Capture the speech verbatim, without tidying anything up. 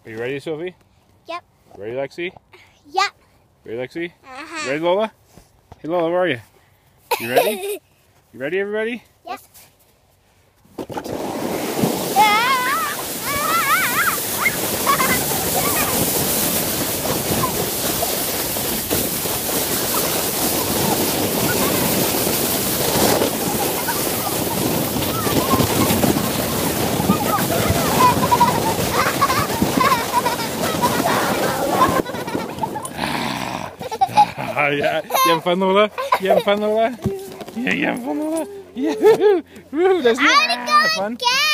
Are you ready, Sophie? Yep. Ready, Lexi? Yep. Ready, Lexi? Uh-huh. Ready, Lola? Hey, Lola, where are you? You ready? You ready, everybody? Yes. Yeah. You having fun, Lola? You having fun, Lola? Yeah, you having fun, Lola? Yeah. Woo, doesn't it? I'm gonna Ah, go fun. again.